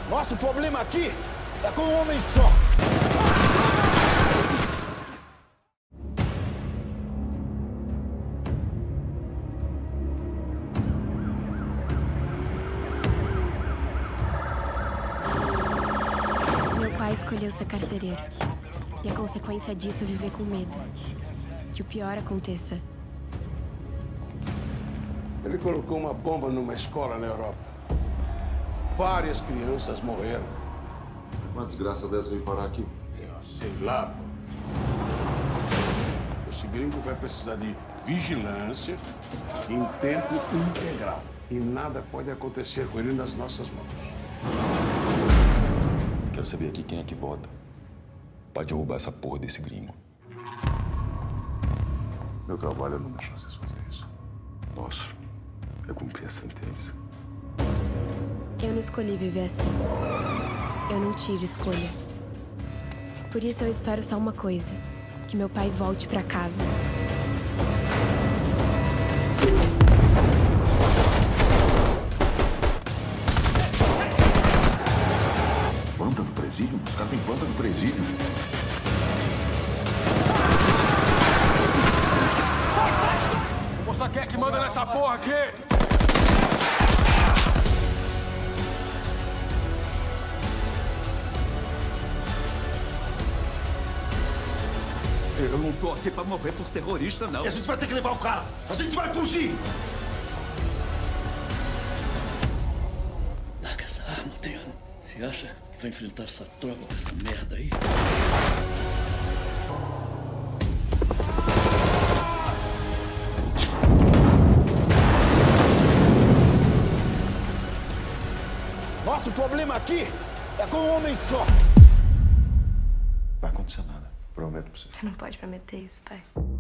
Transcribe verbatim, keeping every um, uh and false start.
Nosso problema aqui é com um homem só. Meu pai escolheu ser carcereiro. E a consequência disso é viver com medo. Que o pior aconteça. Ele colocou uma bomba numa escola na Europa. Várias crianças morreram. Uma desgraça dessa vem parar aqui. Eu sei lá. Esse gringo vai precisar de vigilância em tempo integral. E nada pode acontecer com ele nas nossas mãos. Quero saber aqui quem é que vota pra derrubar essa porra desse gringo. Meu trabalho é não deixar vocês fazerem isso. Posso é cumprir a sentença. Eu não escolhi viver assim. Eu não tive escolha. Por isso eu espero só uma coisa. Que meu pai volte pra casa. Planta do presídio? Os caras têm planta do presídio. Vou mostrar quem é que manda nessa porra aqui. Eu não tô aqui pra morrer por terrorista, não. E a gente vai ter que levar o cara. A gente vai fugir. Larga essa arma, Adriano. Você acha que vai enfrentar essa droga com essa merda aí? Nosso problema aqui é com um homem só. Vai acontecer nada. Prometo pra você. Você não pode prometer isso, pai.